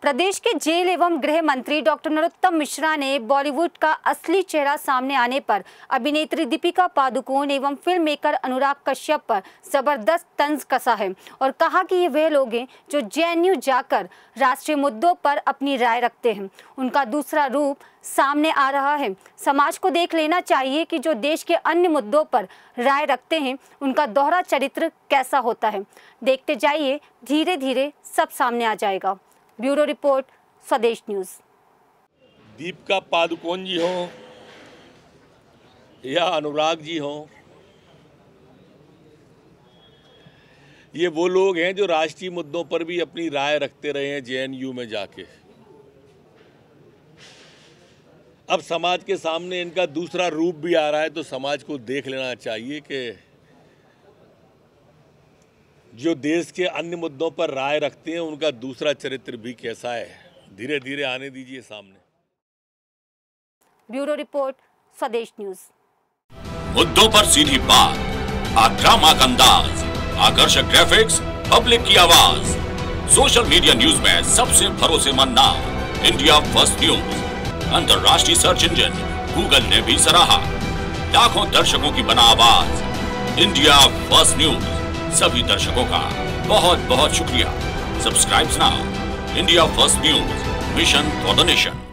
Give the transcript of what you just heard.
प्रदेश के जेल एवं गृह मंत्री डॉक्टर नरोत्तम मिश्रा ने बॉलीवुड का असली चेहरा सामने आने पर अभिनेत्री दीपिका पादुकोण एवं फिल्म मेकर अनुराग कश्यप पर जबरदस्त तंज कसा है और कहा कि ये वे लोग हैं जो जेएनयू जाकर राष्ट्रीय मुद्दों पर अपनी राय रखते हैं। उनका दूसरा रूप सामने आ रहा है। समाज को देख लेना चाहिए कि जो देश के अन्य मुद्दों पर राय रखते हैं उनका दोहरा चरित्र कैसा होता है। देखते जाइए, धीरे धीरे सब सामने आ जाएगा। Bureau report, Swadesh news. Deepika Padukone ji हो या अनुराग जी हो, ये वो लोग हैं जो राष्ट्रीय मुद्दों पर भी अपनी राय रखते रहे हैं जेएनयू में जाके। अब समाज के सामने इनका दूसरा रूप भी आ रहा है, तो समाज को देख लेना चाहिए कि जो देश के अन्य मुद्दों पर राय रखते हैं उनका दूसरा चरित्र भी कैसा है। धीरे धीरे आने दीजिए सामने। Bureau report, Swadesh news. मुद्दों पर सीधी बात, आक्रामक अंदाज, आकर्षक ग्राफिक्स, पब्लिक की आवाज। सोशल मीडिया न्यूज में सबसे भरोसेमंद नाम, इंडिया फर्स्ट न्यूज। अंतर्राष्ट्रीय सर्च इंजन गूगल ने भी सराहा। लाखों दर्शकों की बना आवाज, इंडिया फर्स्ट न्यूज। सभी दर्शकों का बहुत बहुत शुक्रिया। Subscribe now. India first news, mission for the nation.